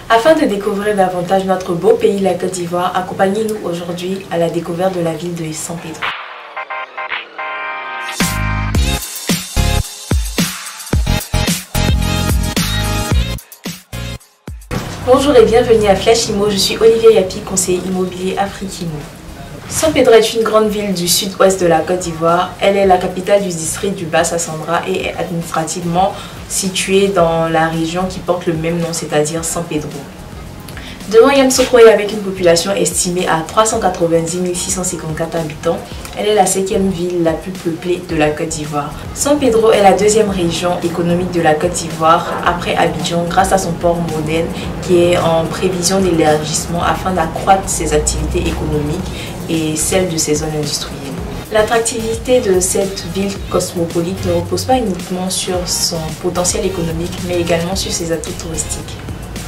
Afin de découvrir davantage notre beau pays, la Côte d'Ivoire, accompagnez-nous aujourd'hui à la découverte de la ville de San Pedro. Bonjour et bienvenue à Flash Immo, je suis Olivia Yapi, conseiller immobilier Afrique-Immo. San Pedro est une grande ville du sud-ouest de la Côte d'Ivoire. Elle est la capitale du district du Bas-Sassandra et est administrativement située dans la région qui porte le même nom, c'est-à-dire San Pedro. Devant Yamoussoukro et avec une population estimée à 390 654 habitants, elle est la 7e ville la plus peuplée de la Côte d'Ivoire. San Pedro est la 2e région économique de la Côte d'Ivoire après Abidjan grâce à son port moderne qui est en prévision d'élargissement afin d'accroître ses activités économiques et celles de ses zones industrielles. L'attractivité de cette ville cosmopolite ne repose pas uniquement sur son potentiel économique mais également sur ses atouts touristiques.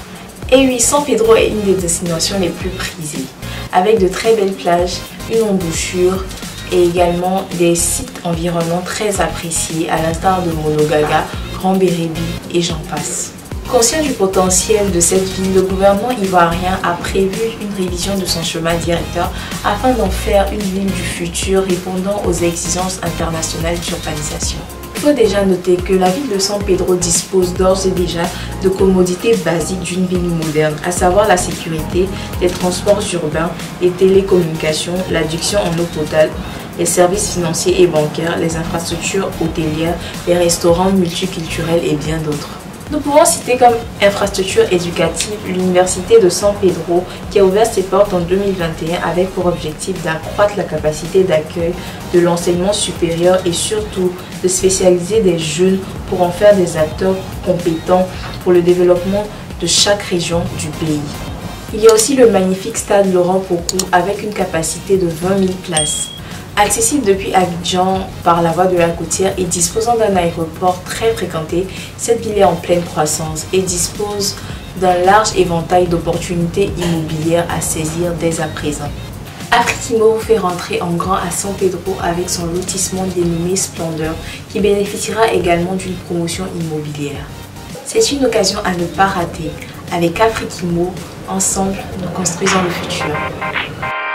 Et oui, San Pedro est une des destinations les plus prisées, avec de très belles plages, une embouchure et également des sites environnants très appréciés à l'instar de Monogaga, Grand Bérébi et j'en passe. Conscient du potentiel de cette ville, le gouvernement ivoirien a prévu une révision de son chemin directeur afin d'en faire une ville du futur répondant aux exigences internationales d'urbanisation. Il faut déjà noter que la ville de San Pedro dispose d'ores et déjà de commodités basiques d'une ville moderne, à savoir la sécurité, les transports urbains, les télécommunications, l'adduction en eau potable, les services financiers et bancaires, les infrastructures hôtelières, les restaurants multiculturels et bien d'autres. Nous pouvons citer comme infrastructure éducative l'université de San Pedro qui a ouvert ses portes en 2021 avec pour objectif d'accroître la capacité d'accueil de l'enseignement supérieur et surtout de spécialiser des jeunes pour en faire des acteurs compétents pour le développement de chaque région du pays. Il y a aussi le magnifique stade Laurent Pokou avec une capacité de 20 000 places. Accessible depuis Abidjan par la voie de la côtière et disposant d'un aéroport très fréquenté, cette ville est en pleine croissance et dispose d'un large éventail d'opportunités immobilières à saisir dès à présent. Afrique-Immo vous fait rentrer en grand à San Pedro avec son lotissement dénommé Splendeur qui bénéficiera également d'une promotion immobilière. C'est une occasion à ne pas rater. Avec Afrique-Immo, ensemble, nous construisons le futur.